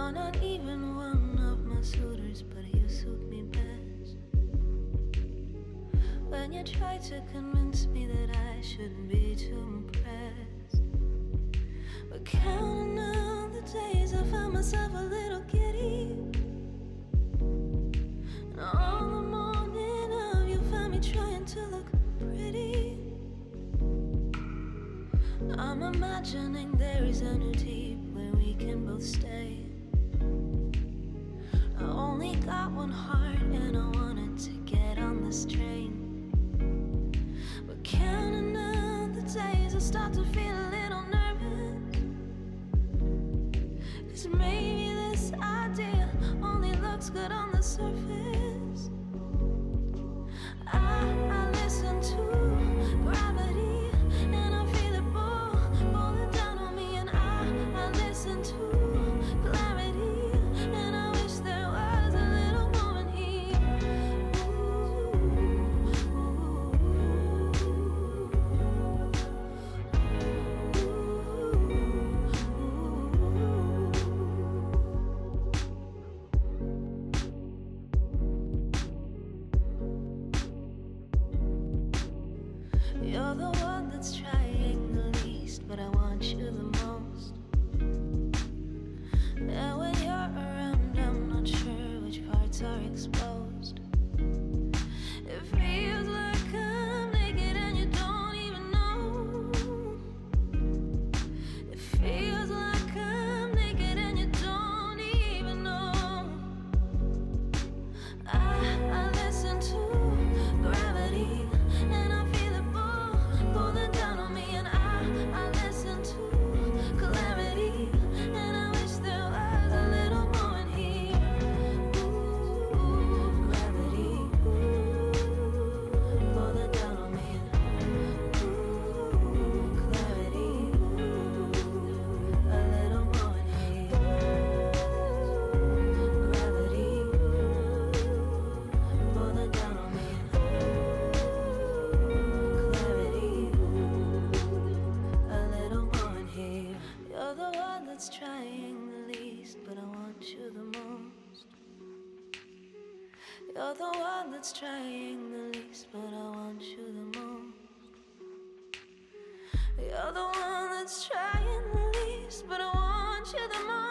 You're not even one of my suitors, but you suit me best. When you try to convince me that I shouldn't be too impressed, but counting down the days I found myself a little giddy. And all the morning of you found me trying to look pretty. I'm imagining there is a new deep where we can both stay. I only got one heart and I wanted to get on this train. But counting down the days I start to feel a little nervous, 'cause maybe this idea only looks good on the surface. I listen to gravity and I feel it pulling down on me. And I listen to clarity and I wish there was a little more in here. You're the one that's trying the least, but I want you the most. And when you're around, I'm not sure which parts are exposed. It feels like I'm naked and you don't even know. It feels like I'm naked and you don't even know. I listen to gravity and I feel it pulling down on me. And I listen to clarity and I wish there was a little more in here. Gravity pulling down on me. Clarity, a little more in here. Gravity pulling down on me. Clarity, a little more in here. You're the one that's trying the least, but I want you the most. You're the one that's trying the least, but I want you the most. You're the one that's trying the least, but I want you the most.